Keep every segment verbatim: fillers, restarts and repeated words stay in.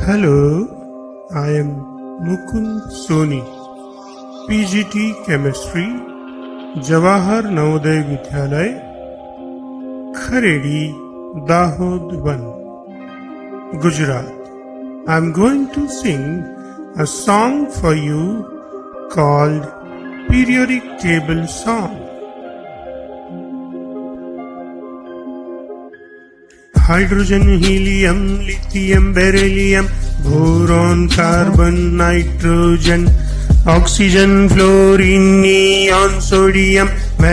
Hello, I am Mukund Soni, P G T Chemistry, Jawahar Navodaya Vidyalaya, Kharedi, Dahod one, Gujarat. I am going to sing a song for you called Periodic Table Song. Hydrogen, helium, lithium, beryllium, boron, carbon, nitrogen, oxygen, fluorine, neon, sodium,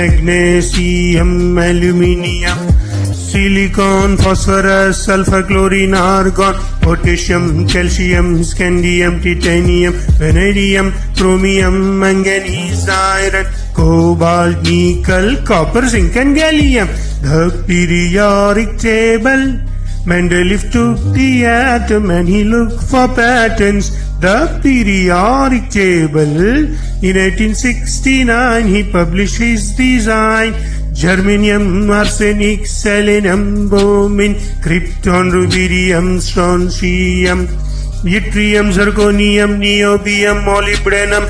magnesium, aluminium, silicon, phosphorus, sulfur, chlorine, argon, potassium, calcium, scandium, titanium, vanadium, chromium, manganese, iron, cobalt, nickel, copper, zinc and gallium. The periodic table. Mendeleev took the atom and he looked for patterns. The periodic table. In eighteen sixty-nine he published his design. Germanium, arsenic, selenium, bromine, krypton, rubidium, strontium, yttrium, zirconium, niobium, molybdenum,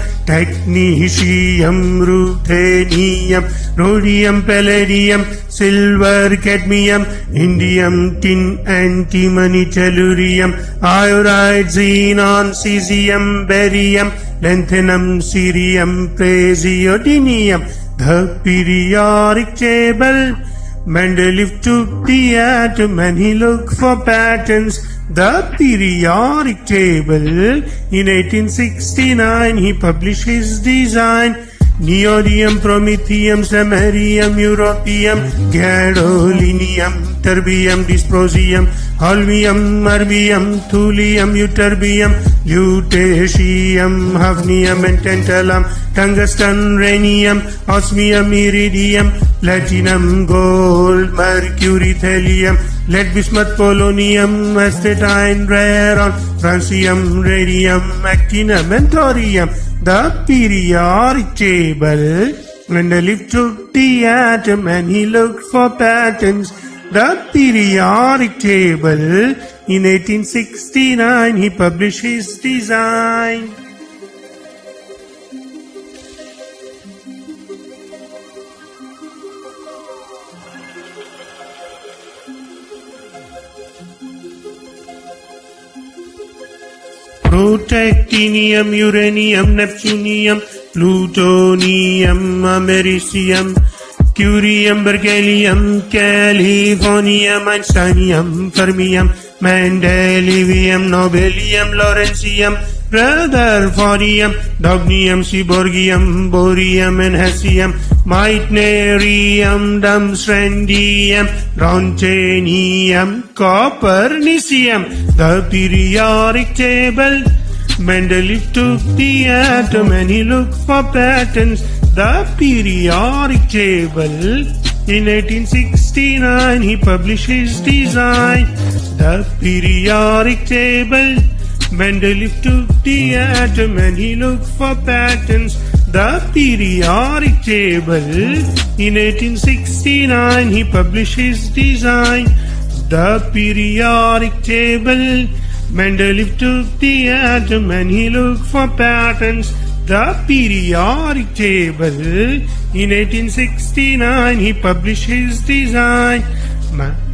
technetium, ruthenium, rhodium, palladium, silver, cadmium, indium, tin, antimony, tellurium, iodide, xenon, cesium, barium, lanthanum, cerium, praseodymium. The periodic table. Mendeleev took the atom and he looked for patterns. The periodic table. In eighteen sixty-nine he published his design. Neodymium, promethium, samarium, europium, gadolinium, terbium, dysprosium, holmium, erbium, thulium, ytterbium, lutetium, hafnium and tantalum, tungsten, rhenium, osmium, iridium, platinum, gold, mercury, thallium, lead, bismuth, polonium, astatine, rayon, francium, radium, actinium and thorium. The periodic table. Mendeleev took the atom and he looked for patterns. The periodic table. In eighteen sixty-nine he published his design. Protactinium, uranium, neptunium, plutonium, americium, curium, berkelium, californium, einsteinium, fermium, mendelevium, nobelium, lawrencium, rutherfordium, dognium, seaborgium, borium and hessium, meitnerium, dumstrandium, rontgenium, copernicium. The periodic table. Mendeleev took the atom and he looked for patterns. The periodic table. In eighteen sixty-nine he published his design. The periodic table. Mendeleev took the atom and he looked for patterns. The periodic table. In eighteen sixty-nine he published his design. The periodic table. Mendeleev took the atom and he looked for patterns. The periodic table. In eighteen sixty-nine he published his design.